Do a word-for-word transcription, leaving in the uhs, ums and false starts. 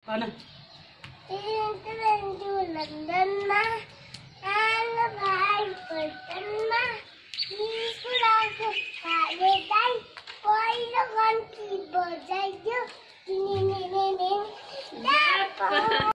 भन लन्डनमा आलो भाइ पल्टनमा निस्कुराको खाले दाइ पहिलो घन्टी बजाइदियो